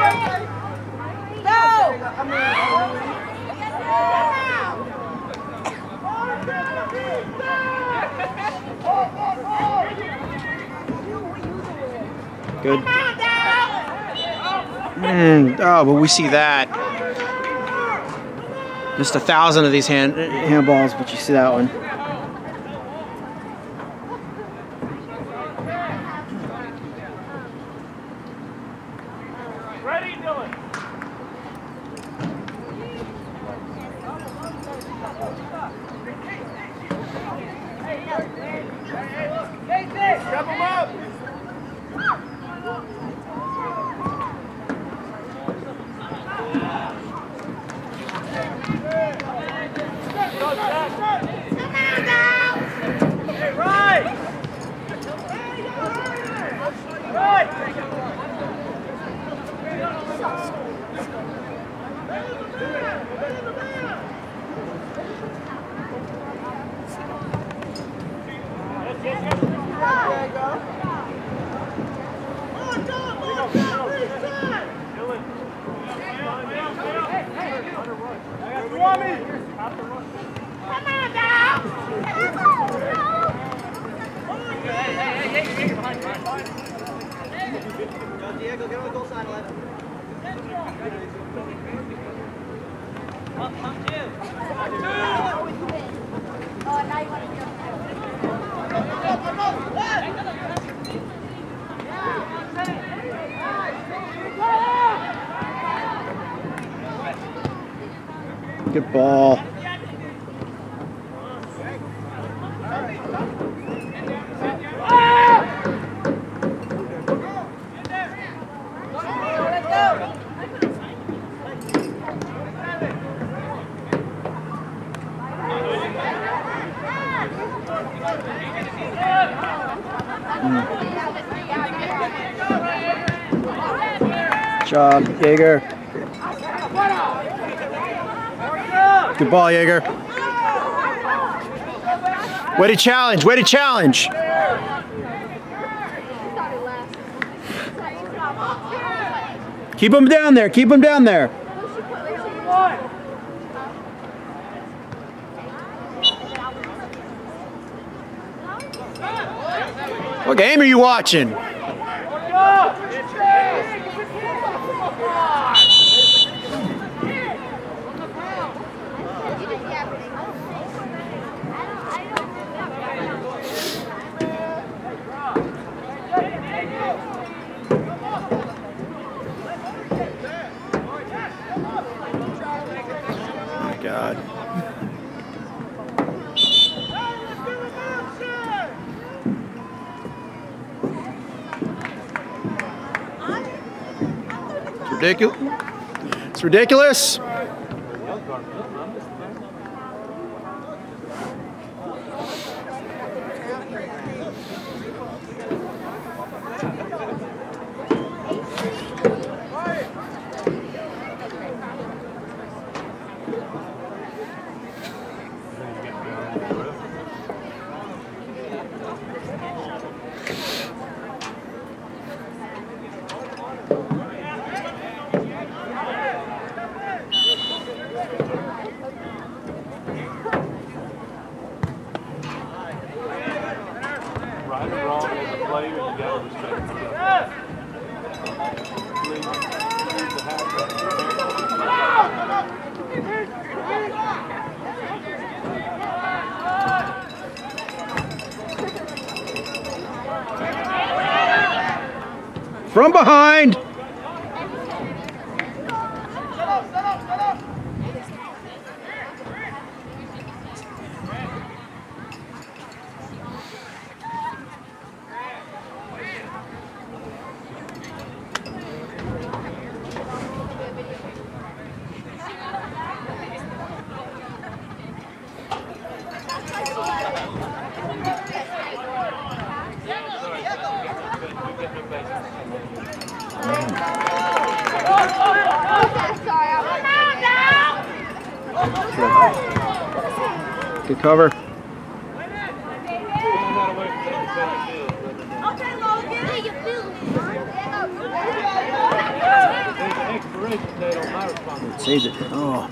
Good. Oh, but we see that. Just 1,000 of these handballs, but you see that one. Ready, Dylan. Step him up. Diego, get on the goal side, left. Up, Jim. Oh, now you want to go. Good ball. Good job, Jaeger. Good ball, Jaeger. Way to challenge, way to challenge. Keep him down there, keep him down there. What game are you watching? My God. Ridiculous. It's ridiculous. Right or wrong as a player, you got to respect From behind. Good cover. Okay, Logan. Nate, on my response. Saved it. Oh.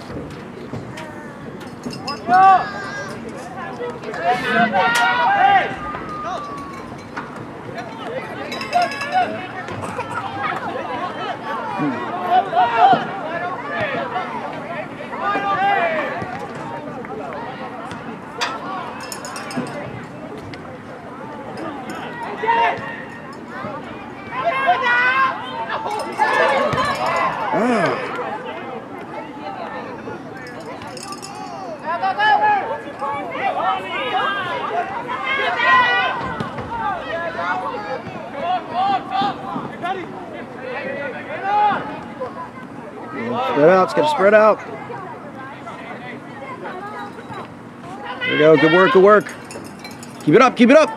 Spread out, it's got to spread out. There we go, good work, good work. Keep it up, keep it up.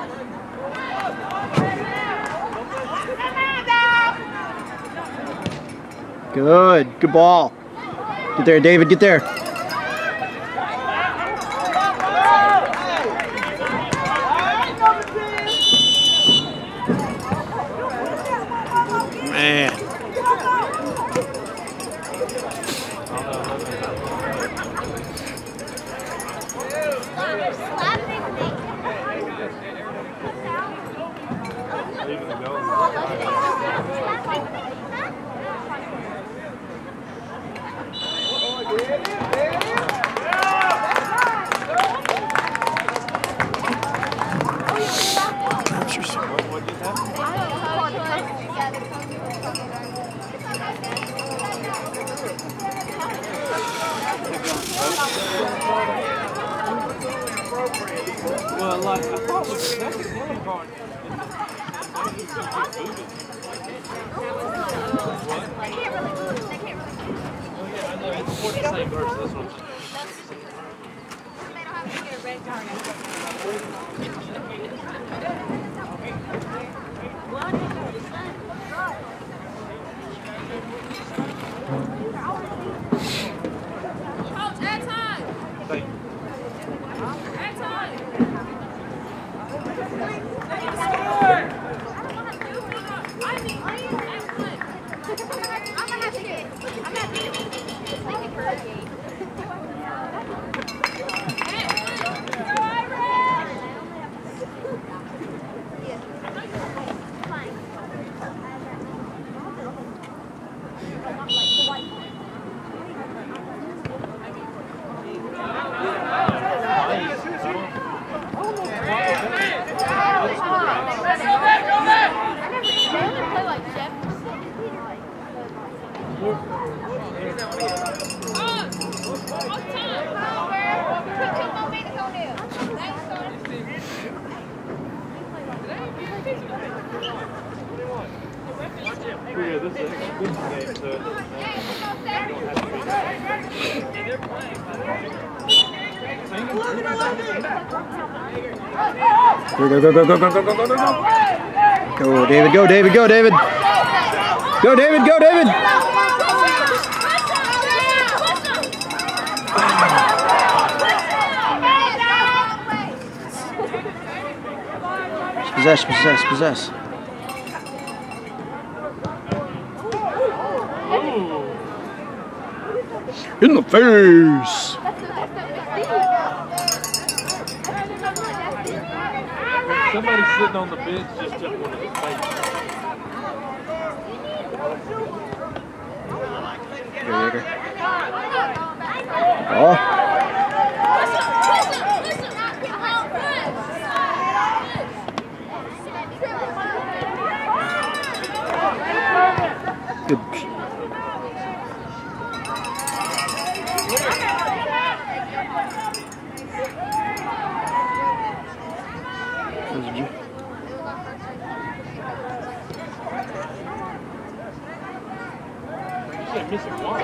Good, good ball. Get there, David, get there. Man. Well, like, I thought was the second yellow card. It's the same verse, this one. They don't have to get a red card. Coach, add time. Thank you. Add time. I need add one. I'm gonna have to get. I'm gonna have to get. Like a hurricane. Yeah, this is a good game, so you don't have to be Go, go, go, go, go, go, go, go, go, go, go. Go, David, go, David, go, David. Go, David, go, David. Possess, possess, possess. In the face. Somebody sitting on the bench just took one of his face. Oh. Good. Missing one.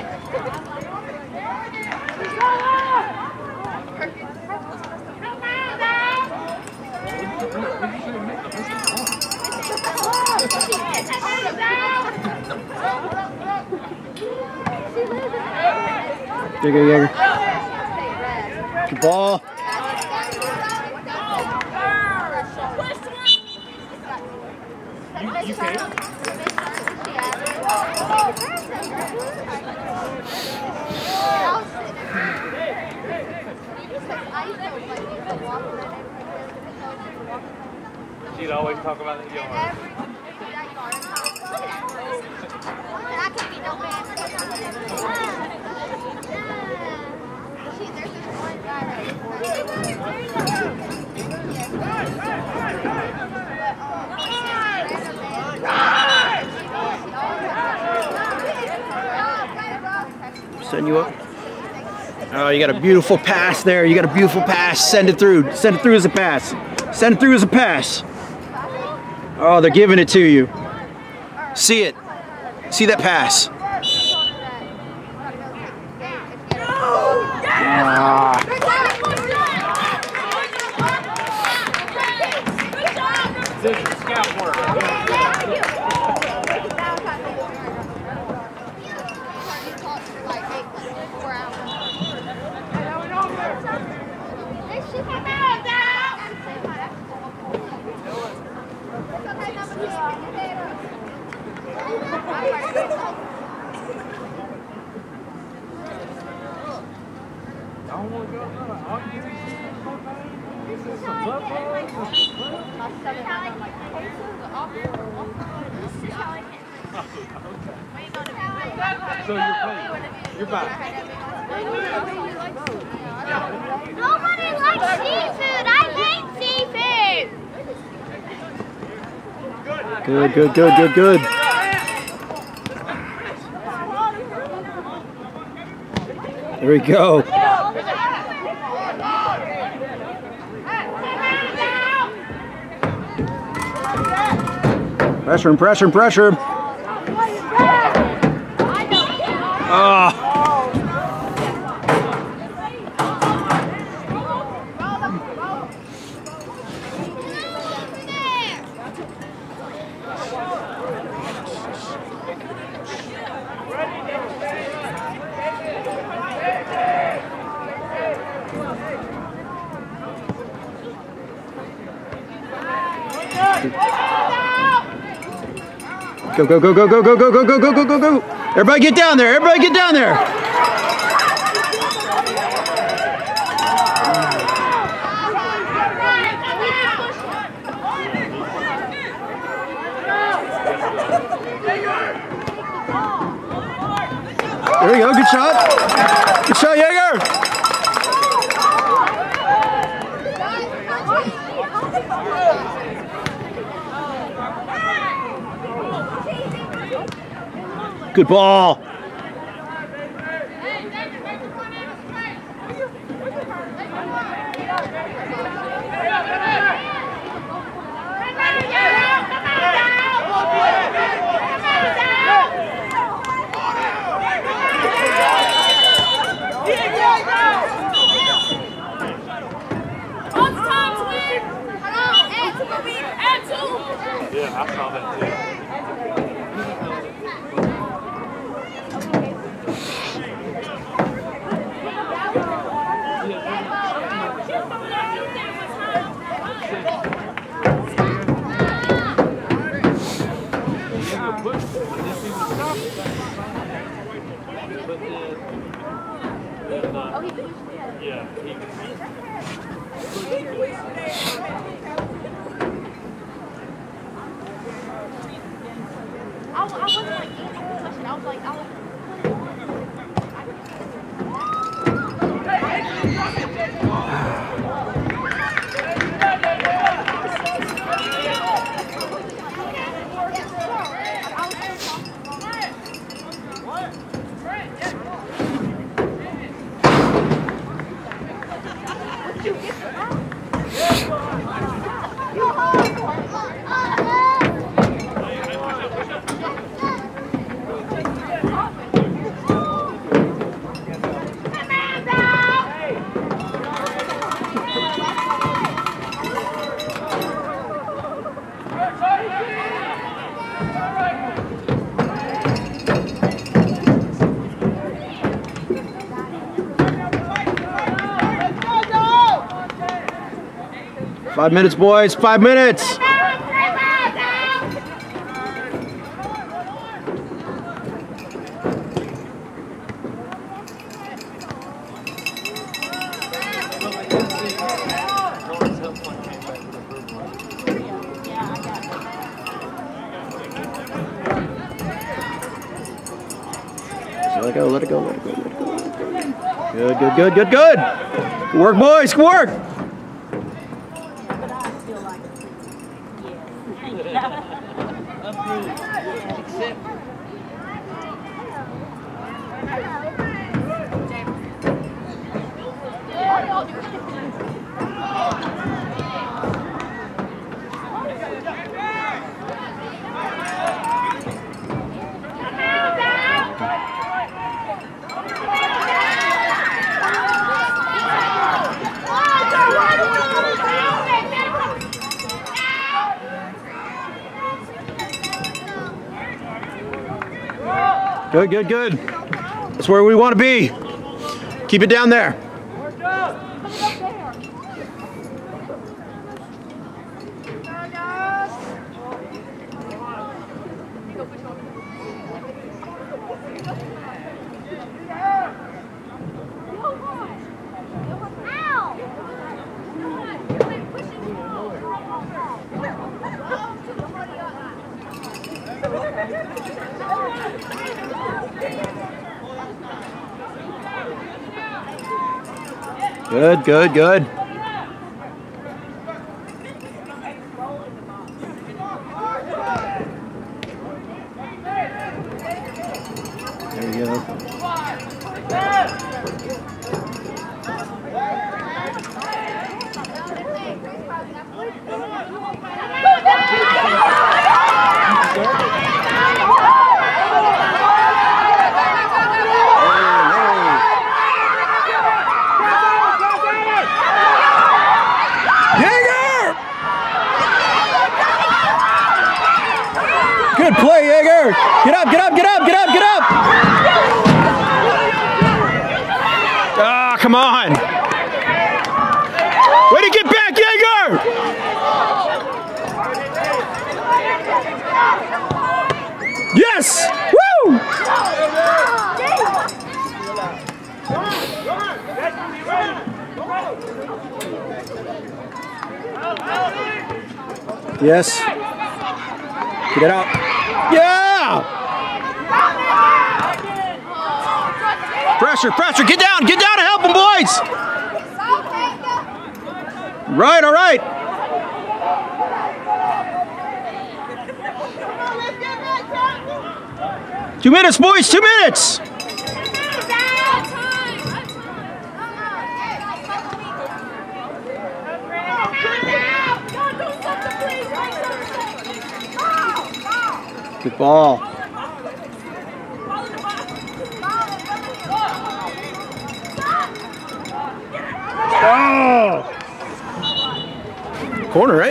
Digger, Digger. Good ball. You can't. He'd always talk about the yard. That could be no man. See, there's this one guy Setting you up. Oh, you got a beautiful pass there. You got a beautiful pass. Send it through. Send it through as a pass. Send it through as a pass. Oh, they're giving it to you. See it. See that pass. Ah. This is scout work. So you're playing. You're back. Nobody likes seafood. I hate seafood. Good, good, good, good, good. There we go. Pressure him, pressure him, pressure him. Oh. Go, go, go, go, go, go, go, go, go, go, go, go, go. Everybody get down there. Everybody get down there. There we go. Good shot. Good shot, Jaeger. Good ball. Yeah, I saw that too. I wasn't like eating the cushion. I was like, Five minutes, boys. 5 minutes. Let it go, let it go, let it go, let it go, let it go. Good, good, good, good, good. Good work, boys, good work. Good, good, good. That's where we want to be. Keep it down there. Good, good, good. There you go. Good play, Jaeger! Get up, get up, get up, get up, get up! Ah, come on! Way to get back, Jaeger! Yes! Woo! Yes. Get it out. Yeah! Pressure, pressure. Get down and help them, boys. Right, all right. Two minutes, boys, 2 minutes. Good ball. Oh! Corner, right?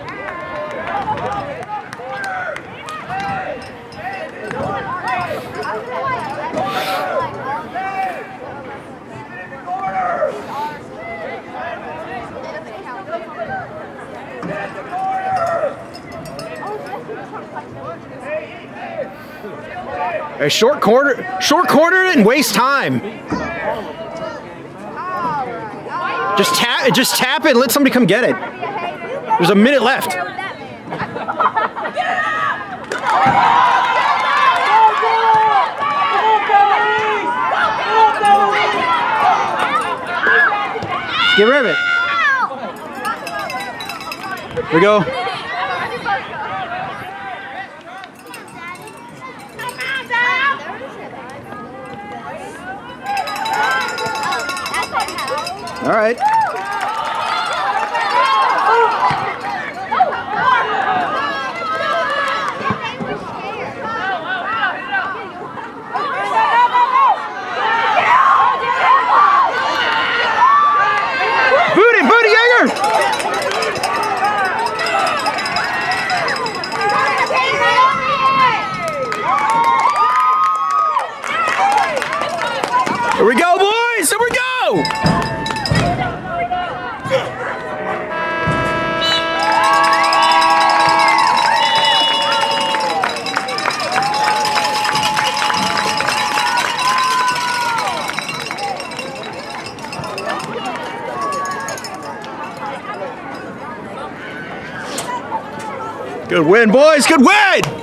A short corner and waste time. Just tap it and let somebody come get it. There's a minute left. Get rid of it. Here we go. All right. Booty, Jaeger! Here we go, boys! Here we go! Good win, boys. Good win.